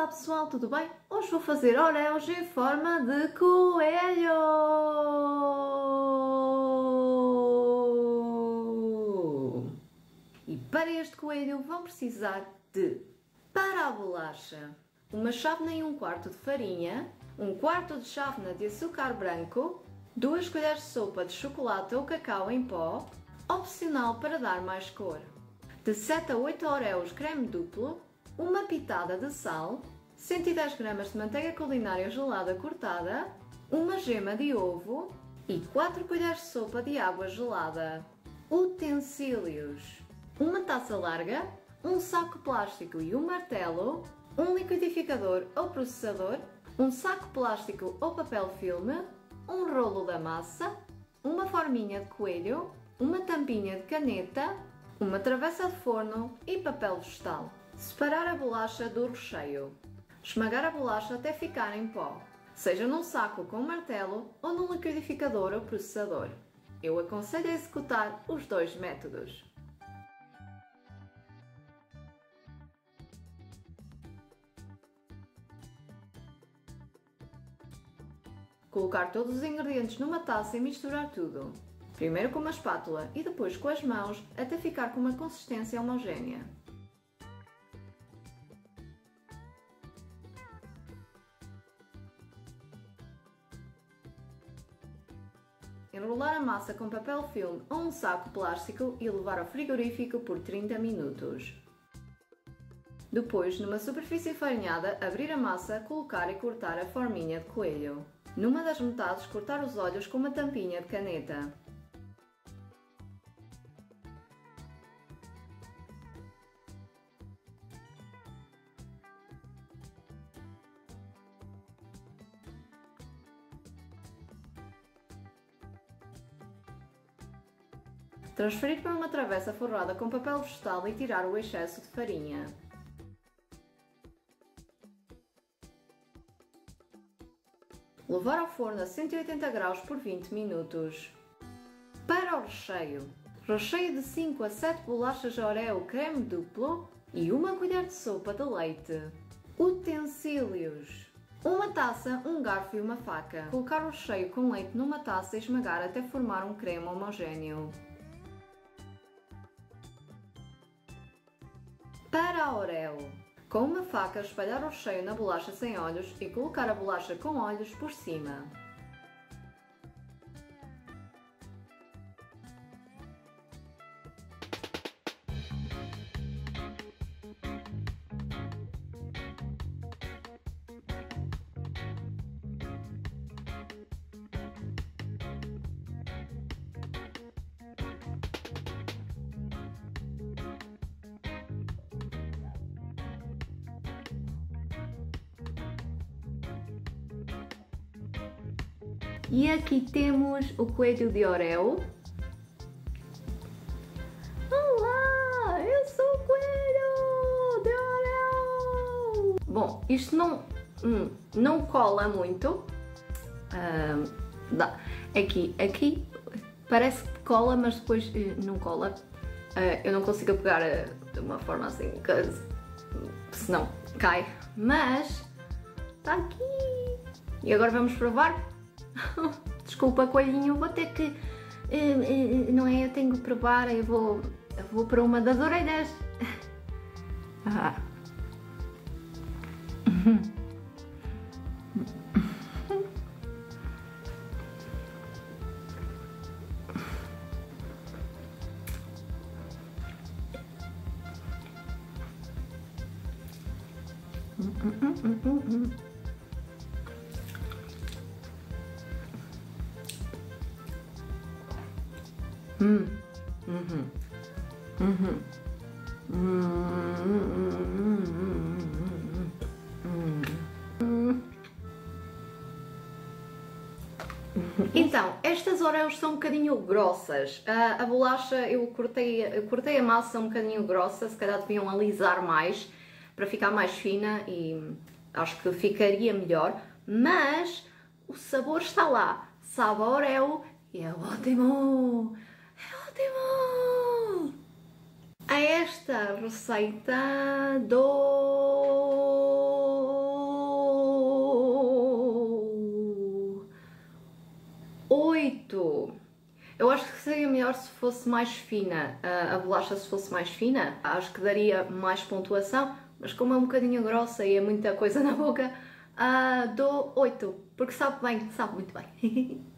Olá pessoal, tudo bem? Hoje vou fazer Oreos em forma de coelho! E para este coelho vão precisar de, para a bolacha, uma chávena e um quarto de farinha, um quarto de chávena de açúcar branco, 2 colheres de sopa de chocolate ou cacau em pó, opcional para dar mais cor, de 7 a 8 Oreos creme duplo, uma pitada de sal, 110 gramas de manteiga culinária gelada cortada, uma gema de ovo e 4 colheres de sopa de água gelada. Utensílios: uma taça larga, um saco plástico e um martelo, um liquidificador ou processador, um saco plástico ou papel filme, um rolo da massa, uma forminha de coelho, uma tampinha de caneta, uma travessa de forno e papel vegetal. Separar a bolacha do recheio. Esmagar a bolacha até ficar em pó, seja num saco com martelo ou num liquidificador ou processador. Eu aconselho a executar os dois métodos. Colocar todos os ingredientes numa taça e misturar tudo. Primeiro com uma espátula e depois com as mãos até ficar com uma consistência homogénea. Enrolar a massa com papel filme ou um saco plástico e levar ao frigorífico por 30 minutos. Depois, numa superfície farinhada, abrir a massa, colocar e cortar a forminha de coelho. Numa das metades, cortar os olhos com uma tampinha de caneta. Transferir para uma travessa forrada com papel vegetal e tirar o excesso de farinha. Levar ao forno a 180 graus por 20 minutos. Para o recheio. Recheio de 5 a 7 bolachas Oreo creme duplo e uma colher de sopa de leite. Utensílios: uma taça, um garfo e uma faca. Colocar o recheio com leite numa taça e esmagar até formar um creme homogéneo. Para a Oreo. Com uma faca, espalhar o recheio na bolacha sem olhos e colocar a bolacha com olhos por cima. E aqui temos o coelho de Oreo. Olá, eu sou o coelho de Oreo! Bom, isto não cola muito. Aqui parece que cola, mas depois não cola. Eu não consigo pegar de uma forma assim, senão cai. Mas está aqui. E agora vamos provar. Desculpa, coelhinho, vou ter que... não é? Eu tenho que provar, eu vou para uma das orelhas. Então, estas Oreos são um bocadinho grossas. A bolacha, eu cortei a massa um bocadinho grossa, se calhar deviam alisar mais para ficar mais fina e acho que ficaria melhor, mas o sabor está lá, sabe a Oreo e é ótimo! É ótimo! A esta receita dou 8. Eu acho que seria melhor se fosse mais fina, a bolacha se fosse mais fina. Acho que daria mais pontuação, mas como é um bocadinho grossa e é muita coisa na boca, dou 8, porque sabe bem, sabe muito bem.